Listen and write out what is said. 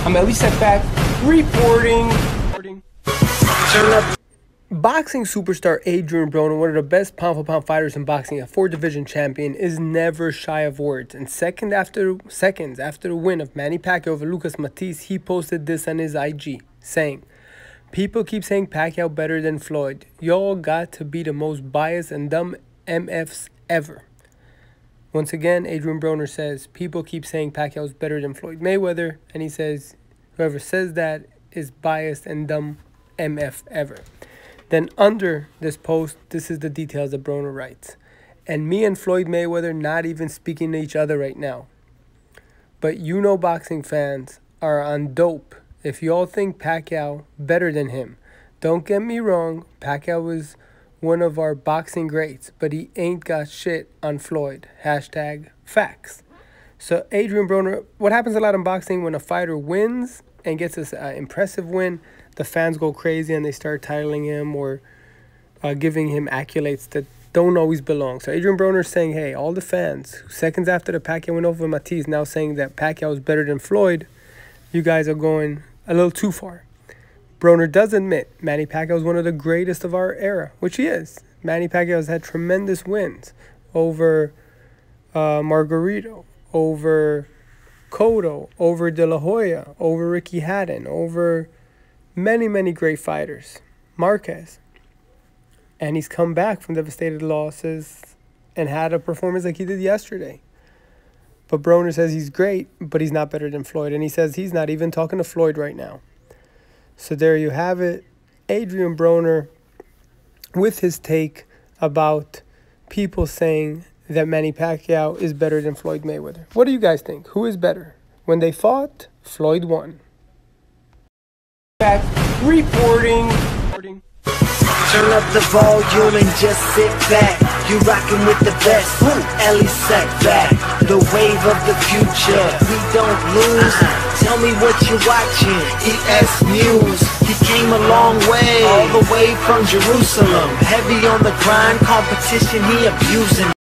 I'm at least at back reporting. Turn up. Boxing superstar Adrian Broner, one of the best pound-for-pound fighters in boxing, a 4-division champion, is never shy of words. And seconds after the win of Manny Pacquiao over Lucas Matthysse, he posted this on his IG, saying, "People keep saying Pacquiao better than Floyd. Y'all got to be the most biased and dumb MFs ever." Once again, Adrian Broner says, people keep saying Pacquiao is better than Floyd Mayweather, and he says, whoever says that is biased and dumb MF ever. Then under this post, this is the details that Broner writes. "And me and Floyd Mayweather not even speaking to each other right now. But you know boxing fans are on dope if y'all think Pacquiao better than him. Don't get me wrong, Pacquiao was one of our boxing greats, but he ain't got shit on Floyd. Hashtag facts." So Adrian Broner, what happens a lot in boxing when a fighter wins and gets this impressive win, the fans go crazy and they start titling him or giving him accolades that don't always belong. So Adrian Broner is saying, hey, all the fans, seconds after the Pacquiao win over Matthysse, now saying that Pacquiao is better than Floyd, you guys are going a little too far. Broner does admit Manny Pacquiao is one of the greatest of our era, which he is. Manny Pacquiao has had tremendous wins over Margarito, over Cotto, over De La Hoya, over Ricky Hatton, over many, many great fighters, Marquez. And he's come back from devastated losses and had a performance like he did yesterday. But Broner says he's great, but he's not better than Floyd. And he says he's not even talking to Floyd right now. So there you have it. Adrian Broner with his take about people saying that Manny Pacquiao is better than Floyd Mayweather. What do you guys think? Who is better? When they fought, Floyd won. Back reporting. Turn up the volume and just sit back. You rockin' with the best. Ellie sat back. The wave of the future. We don't lose. Tell me what you're watching. ES News. He came a long way. All the way from Jerusalem. Heavy on the grind. Competition he abusing.